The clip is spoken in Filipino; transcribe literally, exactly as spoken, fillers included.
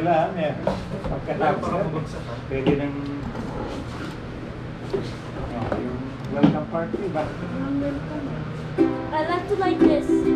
kailangan eh. Pagkatapos Para yan, mabagsak, ha? pwede ng oh, yung welcome party ba? I like to like this.